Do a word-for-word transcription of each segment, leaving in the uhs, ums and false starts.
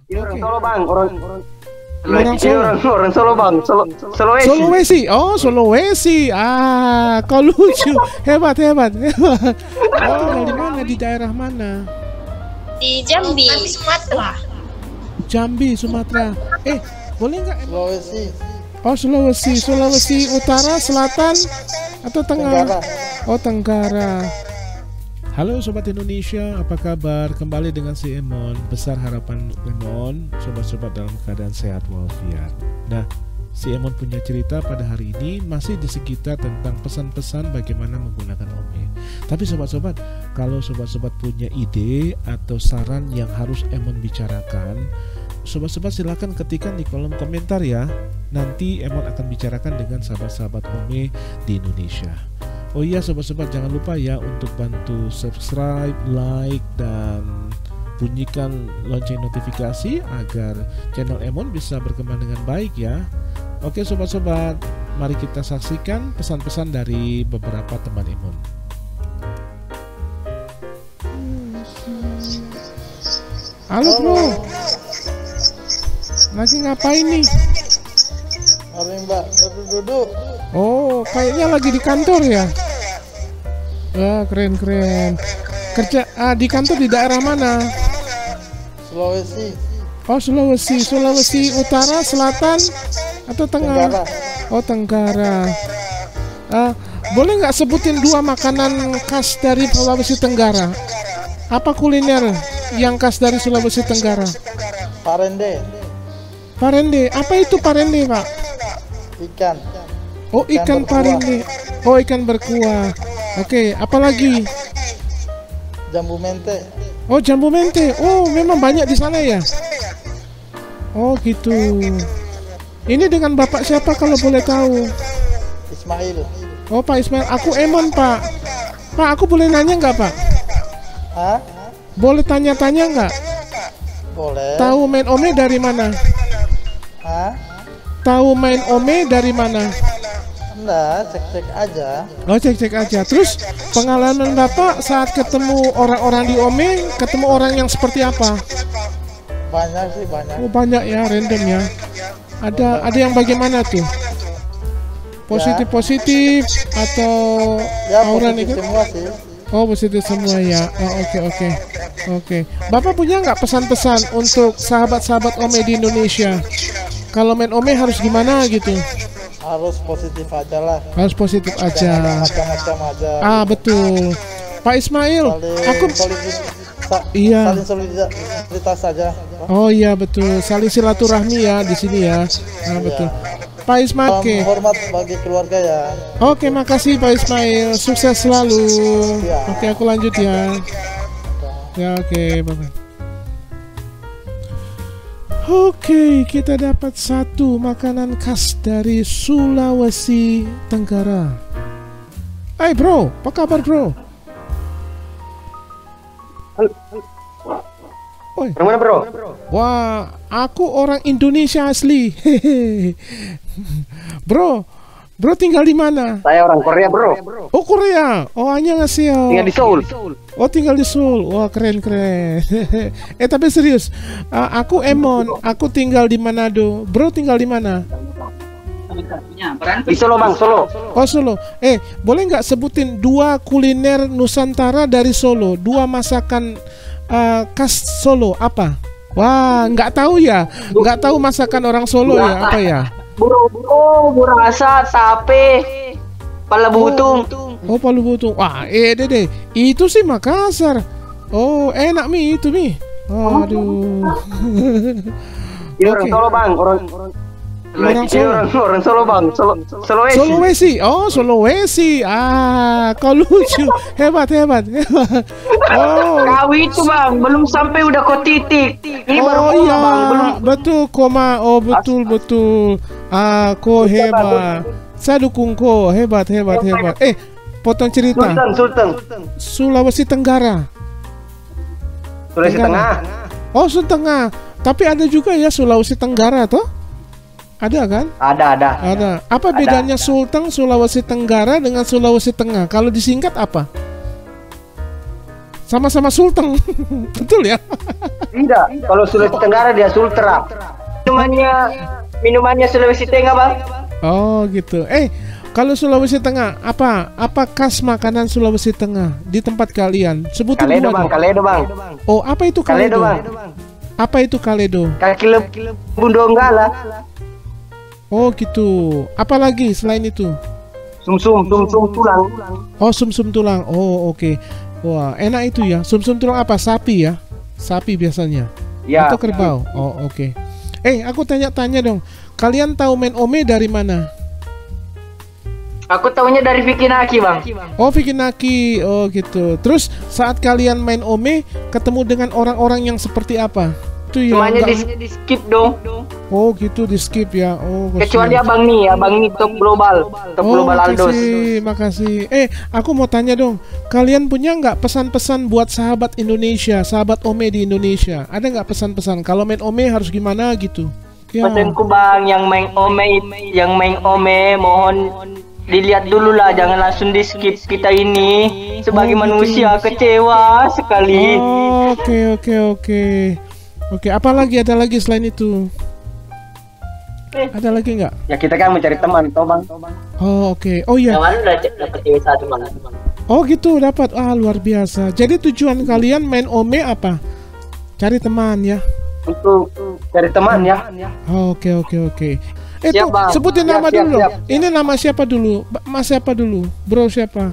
Orang Solo bang, orang orang Orang Solo. orang, orang Solo bang, Solo, Sulawesi. Sulawesi. Oh, Sulawesi. Ah, kau lucu. Hebat, hebat, hebat. Oh, dari mana? Di daerah mana? Di Jambi. Sumatera. Jambi, Sumatera. Eh, boleh nggak? Sulawesi. Oh, Sulawesi. Sulawesi Utara, Selatan, atau Tengah? Tenggara. Oh, Tenggara. Halo Sobat Indonesia, apa kabar? Kembali dengan si Emon. Besar harapan Emon, sobat-sobat dalam keadaan sehat walafiat. Nah, si Emon punya cerita pada hari ini masih di sekitar tentang pesan-pesan bagaimana menggunakan Ome. Tapi sobat-sobat, kalau sobat-sobat punya ide atau saran yang harus Emon bicarakan, sobat-sobat silakan ketikkan di kolom komentar ya. Nanti Emon akan bicarakan dengan sahabat-sahabat Ome di Indonesia. Oh iya sobat-sobat, jangan lupa ya untuk bantu subscribe, like, dan bunyikan lonceng notifikasi agar channel Emon bisa berkembang dengan baik ya. Oke sobat-sobat, mari kita saksikan pesan-pesan dari beberapa teman Emon. Halo bro, lagi ngapain nih? Mari mbak, duduk-duduk. Oh, kayaknya lagi di kantor ya? Wah, keren-keren. Kerja ah, di kantor di daerah mana? Sulawesi. Oh, Sulawesi. Sulawesi Utara, Selatan, atau Tengah? Tenggara. Oh, Tenggara. Ah, boleh nggak sebutin dua makanan khas dari Sulawesi Tenggara? Apa kuliner yang khas dari Sulawesi Tenggara? Parende. Parende. Apa itu parende, Pak? Ikan. Oh, ikan Ikan parende. Oh, ikan berkuah. Oke, apalagi? Jambu mente. Oh, jambu mente. Oh, memang banyak di sana ya? Oh, gitu. Ini dengan Bapak siapa kalau boleh tahu? Ismail. Oh, Pak Ismail. Aku Emon, Pak. Pak, aku boleh nanya nggak, Pak? Hah? Boleh tanya-tanya nggak? Boleh. Tahu main Ome dari mana? Hah? Tahu main Ome dari mana? Enggak, cek-cek aja. Oh, cek-cek aja. Terus pengalaman Bapak saat ketemu orang-orang di Ome, ketemu orang yang seperti apa? Banyak sih, banyak. Oh, banyak ya, random ya. Ada ada yang bagaimana tuh? Positif-positif atau Ya, aura positif negatif? semua sih. Oh, positif semua ya. Oh, oke oke. Oke. Bapak punya nggak pesan-pesan untuk sahabat-sahabat Ome di Indonesia? Kalau main Ome harus gimana gitu? Harus positif aja lah. Harus positif Jangan aja. macam-macam aja. Ah, betul. Pak Ismail, Saling aku solidar- sa- Iya. Saling solidaritas saja. Oh iya betul. Saling silaturahmi ya di sini ya. Ah, betul. Pak Ismail, Salam oke. hormat bagi keluarga ya. Oke, makasih Pak Ismail. Sukses selalu. Ya. Oke, aku lanjut ya. Ya, oke, bye-bye. Oke, kita dapat satu makanan khas dari Sulawesi Tenggara. Hai bro, apa kabar bro? Oi. Dari mana bro? Wah, aku orang Indonesia asli. Hehehe. Bro, bro tinggal di mana? Saya orang Korea bro. Oh Korea. Oh annyeonghaseyo. Tinggal di Seoul. Oh tinggal di Seoul. Wah keren keren. Eh tapi serius, uh, aku Emon. Aku tinggal di Manado. Bro tinggal di mana? Di Solo bang, Solo. Oh Solo. Eh boleh nggak sebutin dua kuliner Nusantara dari Solo? Dua masakan uh, khas Solo apa? Wah nggak tahu ya. Nggak tahu masakan orang Solo ya apa ya? Buru-buru, burasa, tape, pala butung. Oh palu butung. Wah eh dede. Itu sih Makassar. Oh enak mi itu mi. Aduh. Ini orang Oke. Solo bang, orang orang Orang Ini Solo. orang, orang Solo bang, Solo, Sulawesi. Sulawesi, oh Sulawesi, ah kau lucu, hebat hebat hebat. Oh, Kau itu bang, belum sampai udah kau titik. Ini baru oh koma, iya, bang, belum. betul koma, oh betul betul. Ah, kau hebat, saya dukung kau, hebat hebat hebat. Eh, potong cerita. Sultan, Sultan. Sulawesi Tenggara. Sulawesi Tengah. Oh Sulawesi Tengah, tapi ada juga ya Sulawesi Tenggara toh? Ada kan? Ada, ada. Ada. Apa Ada. bedanya Sulteng Sulawesi Tenggara dengan Sulawesi Tengah? Kalau disingkat apa? sama-sama Sulteng. Betul ya? Tidak, kalau Sulawesi Tenggara dia Sultra. Minumannya minumannya Sulawesi Tengah, Bang. Oh gitu. Eh, kalau Sulawesi Tengah, apa apa khas makanan Sulawesi Tengah di tempat kalian? Sebutin Kaledo, dua Bang, dong. Kaledo, Bang. Oh, apa itu Kaledo, kaledo? Bang. Apa itu kaledo? Kaki lembu donggala. Oh gitu. Apa lagi selain itu? Sumsum, sumsum tulang. Oh, sumsum tulang. Oh, oke. Wah, enak itu ya. Sumsum tulang apa? Sapi ya? Sapi biasanya. Ya. Atau kerbau? Oh, oke. Eh, aku tanya-tanya dong. Kalian tahu main ome dari mana? Aku tahunya dari Vicky Naki, Bang. Oh, Vicky Naki. Oh, gitu. Terus saat kalian main ome, ketemu dengan orang-orang yang seperti apa? Itu ya. Semuanya di, enggak- di skip dong. Oh, gitu di skip ya. Oh, Kecuali kasihan. Abang nih, Abang nih top global, top Oh, global Aldos. makasih, makasih. Eh, aku mau tanya dong. Kalian punya nggak pesan-pesan buat sahabat Indonesia, sahabat ome di Indonesia? Ada nggak pesan-pesan? Kalau main ome harus gimana gitu? Ya. Pesanku, Bang, yang main ome, yang main ome, mohon dilihat dulu lah, jangan langsung di skip. Kita ini sebagai Oh, gitu. manusia kecewa sekali. Oh, oke, oke, oke. Oke, apa lagi? Ada lagi selain itu? Ada lagi nggak? Ya kita kan mencari teman, toh, Bang. Oh, oke. Oh iya. Yang udah dapat cewek satu, Bang. Oh gitu, dapat. Ah, luar biasa. Jadi tujuan kalian main ome apa? Cari teman ya. Untuk cari teman ya. Oh, oke, oke, oke. Eh, Siap, tuh, Bang. sebutin Siap, nama siap, dulu. siap. Ini nama siapa dulu? Ba- Mas siapa dulu? Bro siapa?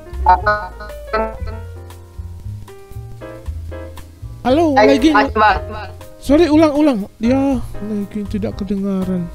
Halo, lagi. Mas, Bang. Sorry, ulang-ulang. Ya, lagi tidak kedengaran.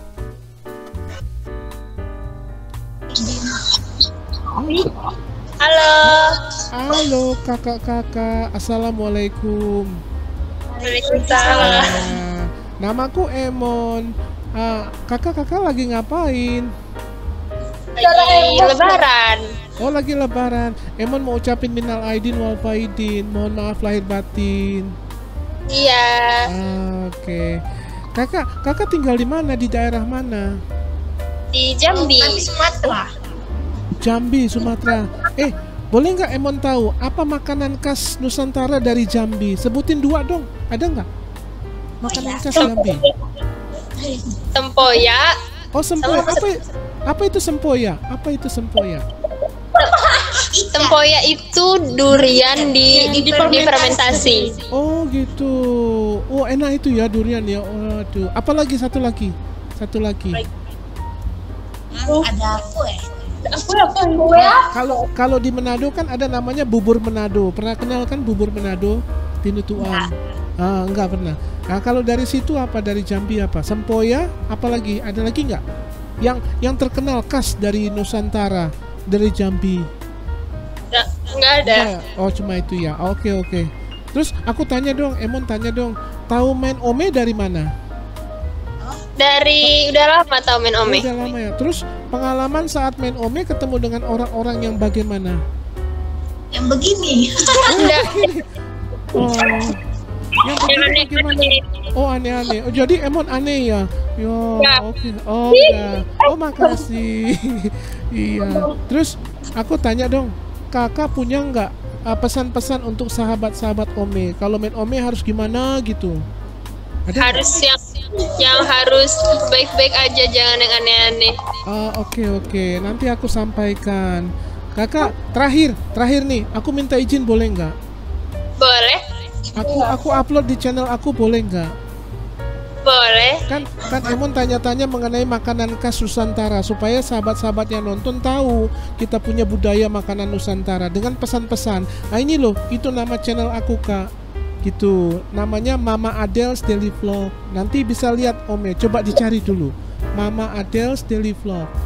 Halo. Halo, kakak-kakak. Assalamualaikum. Waalaikumsalam. Ah, namaku Emon. Ah, kakak-kakak lagi ngapain? Lagi lebaran. Oh, lagi lebaran. Emon mau ucapin minal aidin wal faidin. Mohon maaf lahir batin. Iya. Ah, Oke. Kakak, kakak tinggal di mana? Di daerah mana? Di Jambi. Sumatera. Jambi, Sumatera. Eh, boleh nggak Emon tahu apa makanan khas Nusantara dari Jambi? Sebutin dua dong. Ada nggak? Makanan khas Jambi. Tempoyak. Oh, sempoyak. Apa, apa itu sempoyak? Apa itu sempoyak? Tempoyak itu durian di di, difermentasi. Oh gitu. Oh enak itu ya durian ya. Waduh. Apalagi satu lagi. Satu lagi. Ada kue. Kalau kalau di Manado kan ada namanya bubur Manado. Pernah kenal kan bubur Manado? Tinutuan. Ah enggak pernah. Nah kalau dari situ apa? Dari Jambi apa? Sempoya. Apalagi? Ada lagi nggak? Yang yang terkenal khas dari Nusantara dari Jambi. Nggak, nggak ada. Nah, oh cuma itu ya. Oke oke. Terus aku tanya dong, Emon tanya dong. Tahu main ome dari mana? Dari udah lama tau main Oh, ome. udah lama ya. Terus pengalaman saat main ome ketemu dengan orang-orang yang bagaimana? Yang begini. Enggak. Oh, yang begini bagaimana? Oh aneh-aneh. Oh jadi Emon aneh ya? Yo, Ya. oke. Oh ya. Oh makasih. Iya. Terus aku tanya dong, kakak punya nggak uh, pesan-pesan untuk sahabat-sahabat ome? Kalau main ome harus gimana gitu? Ada nggak? Harus yang yang harus baik-baik aja, jangan yang aneh-aneh. Ah, oke oke, nanti aku sampaikan. Kakak, terakhir, terakhir nih, aku minta izin boleh nggak? Boleh? Aku aku upload di channel aku boleh nggak? Boleh. Kan kan Emon tanya-tanya mengenai makanan khas Nusantara supaya sahabat-sahabat yang nonton tahu kita punya budaya makanan Nusantara dengan pesan-pesan. Nah ini loh, itu nama channel aku kak. Gitu, namanya Mama Adel's Daily Vlog. Nanti bisa lihat Ome, coba dicari dulu. Mama Adel's Daily Vlog.